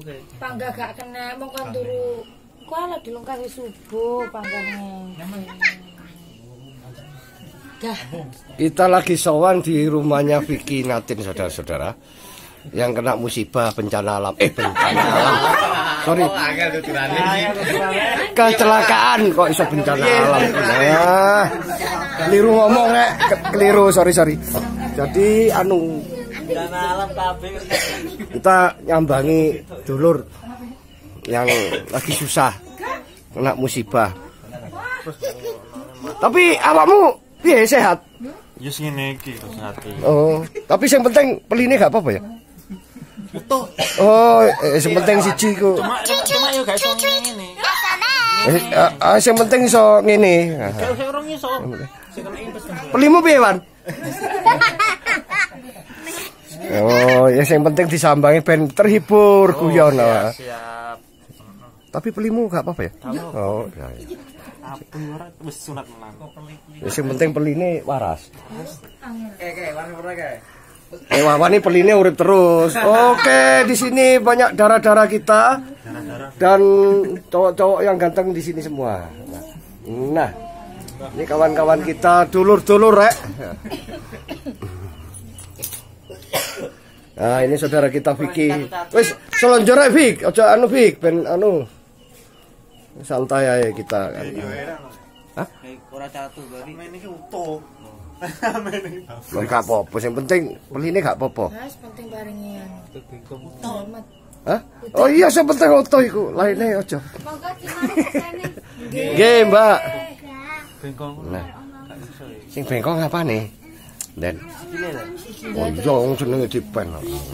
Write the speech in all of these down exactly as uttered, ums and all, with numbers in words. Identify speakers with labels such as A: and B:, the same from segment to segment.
A: Pangga gak kena mong kan turu. Kuwi lagi dilungkas subuh panggane. Dah.
B: Kita lagi sowan di rumahnya Vicky Natin, saudara-saudara, yang kena musibah bencana alam. Eh, bencana alam. Sorry. Kecelakaan kok iso bencana alam. Nah, keliru ngomong rek, keliru, sorry sorry. Jadi anu bencana alam kabeh. Kita nyambangi dulur yang lagi susah kena musibah. Tapi awakmu piye sehat?
C: Ya ngene iki sehat.
B: Oh, tapi yang penting peline gak apa-apa ya?
C: Utuh.
B: Oh, eh, yang penting siji ku.
C: Cuma cuma yo gak iso ngene.
B: Eh, ah, yang penting iso ngene.
C: Gak iso urung iso.
B: Pelimu piye, Wan? Oh, ya yang penting disambangi ben terhibur guyon.
C: Oh, siap.
B: Tapi pelimu gak apa-apa ya? Oh, ya.
C: Apun ora wis sunat menang.
B: Wis sing penting peline waras.
D: Kayak warna-warna kayak.
B: Eh, Wawan ini peline urip terus. Oke, di sini banyak darah-darah kita dan cowok-cowok yang ganteng di sini semua. Nah, ini kawan-kawan kita, dulur-dulur rek. Nah, ini saudara kita Vicky. Wis selonjor rek Vick, aja anu Vick, ben anu santai aja kita kan. Hah?
D: Ora catu bari.
C: Main iki utuh.
B: Enggak apa-apa, yang penting peline gak apa-apa.
A: Mas penting barengi anu.
B: Hah? Oh iya, yang penting utuh iku, lainnya aja.
A: Monggo gimana rasane?
B: Nggih, Mbak.
C: Bengkong.
B: Nah. Sing bengkong apa nih? Den. Oh iya, wong jenenge dipen.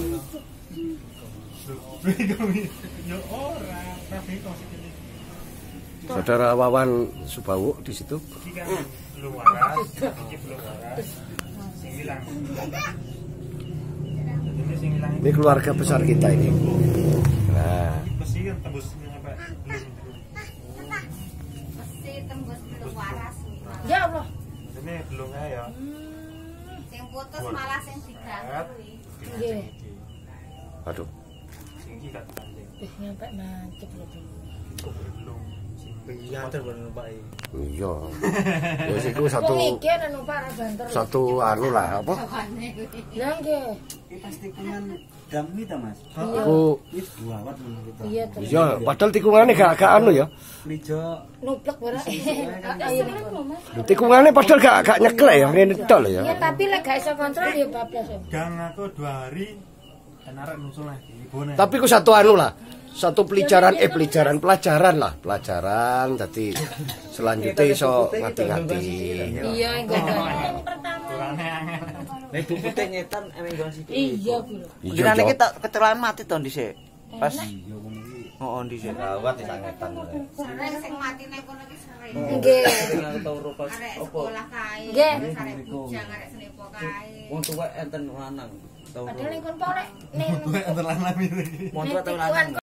B: Saudara Wawan Subawu di situ.
C: Belum waras, belum waras. Sing ilang.
B: Ini keluarga besar kita ini. Nah,
C: Besi kan tembus apa?
E: Besi tembus belum waras.
A: Ya Allah.
C: Ini belum ya.
E: Sing putus malah sing diganti.
A: Nggih.
B: aduh.
C: Sing iki gak tanding.
A: Eh nyampe nancep lho.
C: Kok belum.
D: Iya terus numpak.
B: Iya. Wis iku satu
A: Wong iki ana numpak ra banter.
B: satu anu lah apa?
A: Lah nggih.
D: Pasti kungan dami ta Mas.
B: Aku
D: Wis buawat kita.
A: Iya terus.
B: iya, padahal tikungane gak gak anu ya.
D: Lijo
A: Nuplek barang. Ayo niku.
B: Tikungane padahal gak gak nyeklek ya, ngene tok lho ya.
A: Ya tapi lek gak iso kontrol ya bablas ya.
C: Gang aku dua hari dan arek nusul lagi. Ibune.
B: Tapi ku satu anu lah. Satu pelajaran eh pelajaran pelajaran lah, pelajaran dadi selanjutnya iso ngati-ngati.
A: Iya enggak pertama.
D: nek bukti nyetan emang gon sithik.
A: Iya, Bu.
B: Iya,
D: Kirane
B: Cok.
D: kita kecelakaan mati to dhisik. Pas
A: Iya,
D: oh dhisik.
B: Rawat disangetan.
E: Sering sing matine kono iki sering.
A: Nggih.
D: Tinggal tau rupa
E: Arek
D: apa.
E: sekolah kae,
A: Nggih.
E: arek bujang, arek senepo kae.
D: Wong tuwa enten lanang. Tau.
A: Padahal ning kon porek ning
C: Enten lanang iki.
D: Wong tuwa tau lanang.